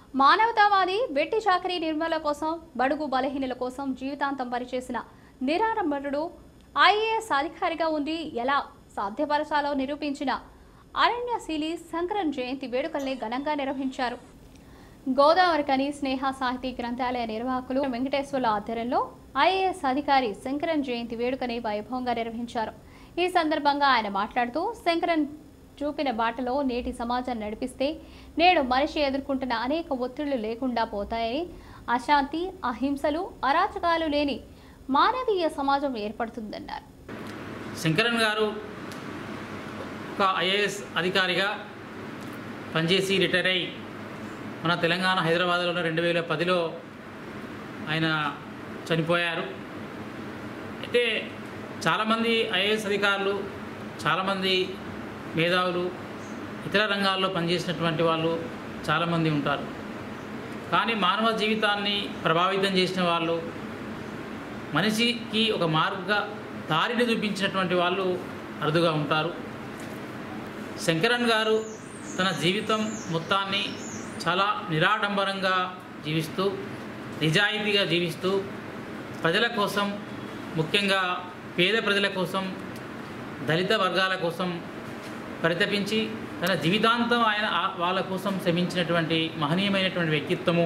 మానవతావాది వెట్టి చాకరీ నిర్మూలన కోసం బడుగు బలహీనుల కోసం జీవితాంతం పనిచేసిన నిరాడంబరుడు ఐఏఎస్ అధికారిగా ఉండి ఎలా సాధ్యపరచాలో నిరూపించిన అరణ్యశీలి శంకరన్ జయంతి వేడుకల్ని ఘనంగా నిర్వహించారు. గోదావరికని స్నేహ సాహితీ గ్రంథాలయ నిర్వాహకులు వెంకటేశ్వర్ల ఆధ్వర్యంలో ఐఏఎస్ అధికారి శంకరన్ జయంతి వేడుకని వైభవంగా నిర్వహించారు. ఈ సందర్భంగా ఆయన మాట్లాడుతూ శంకరన్ చూపిన బాటలో నేటి సమాజాన్ని నడిపిస్తే నేడు మనిషి ఎదుర్కొంటున్న అనేక ఒత్తిళ్లు లేకుండా పోతాయని, అశాంతి అహింసలు అరాచకాలు లేని మానవీయ సమాజం ఏర్పడుతుందన్నారు. శంకరన్ గారు ఒక ఐఏఎస్ అధికారిగా పనిచేసి రిటైర్ అయి మన తెలంగాణ హైదరాబాద్లో 2010లో ఆయన చనిపోయారు. అయితే చాలామంది ఐఏఎస్ అధికారులు, చాలామంది మేధావులు, ఇతర రంగాల్లో పనిచేసినటువంటి వాళ్ళు చాలామంది ఉంటారు. కానీ మానవ జీవితాన్ని ప్రభావితం చేసిన వాళ్ళు, మనిషికి ఒక మార్గ దారిని చూపించినటువంటి వాళ్ళు అరుదుగా ఉంటారు. శంకరన్ గారు తన జీవితం మొత్తాన్ని చాలా నిరాడంబరంగా జీవిస్తూ, నిజాయితీగా జీవిస్తూ, ప్రజల కోసం, ముఖ్యంగా పేద ప్రజల కోసం, దళిత వర్గాల కోసం పరితపించి తన జీవితాంతం ఆయన వాళ్ళ కోసం శ్రమించినటువంటి మహనీయమైనటువంటి వ్యక్తిత్వము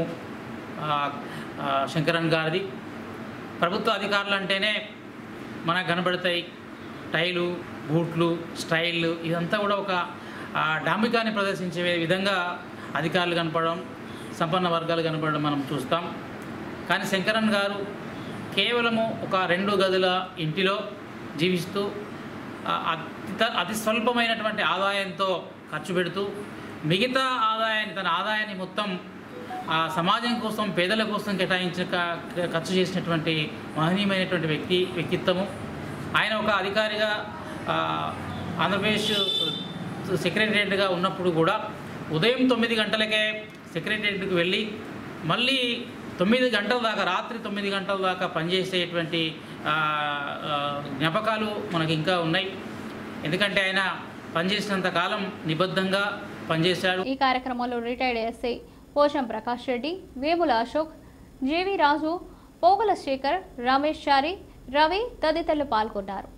శంకరన్ గారిది. ప్రభుత్వ అధికారులు అంటేనే మనకు కనబడతాయి టైలు, బూట్లు, స్టైళ్ళు, ఇదంతా కూడా ఒక డాంబికాన్ని ప్రదర్శించే విధంగా అధికారులు కనపడడం, సంపన్న వర్గాలు కనపడడం మనం చూస్తాం. కానీ శంకరన్ గారు కేవలము ఒక 2 గదుల ఇంటిలో జీవిస్తూ అతి స్వల్పమైనటువంటి ఆదాయంతో ఖర్చు పెడుతూ మిగతా ఆదాయాన్ని, తన ఆదాయాన్ని మొత్తం సమాజం కోసం, పేదల కోసం ఖర్చు చేసినటువంటి మహనీయమైనటువంటి వ్యక్తిత్వము. ఆయన ఒక అధికారిగా ఆంధ్రప్రదేశ్ సెక్రటేరియట్గా ఉన్నప్పుడు కూడా ఉదయం 9 గంటలకే సెక్రటేరియట్కి వెళ్ళి మళ్ళీ 9 గంటల దాకా, రాత్రి 9 గంటల దాకా పనిచేసేటువంటి జ్ఞాపకాలు మనకి ఇంకా ఉన్నాయి. ఎందుకంటే ఆయన పనిచేసినంత కాలం నిబద్ధంగా పనిచేశాడు. ఈ కార్యక్రమంలో retired SI Posham Prakash Reddy, Vemula Ashok, JV Raju, Pogala Shekhar, Ramesh Chari, Ravi తదితరులు పాల్గొన్నారు.